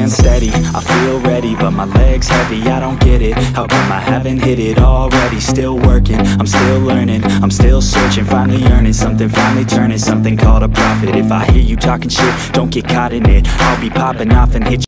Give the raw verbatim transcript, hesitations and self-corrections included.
stand steady, I feel ready, but my legs heavy, I don't get it. How come I haven't hit it already? Still working, I'm still learning, I'm still searching, finally earning something, finally turning something called a profit. If I hear you talking shit, don't get caught in it. I'll be popping off and hit you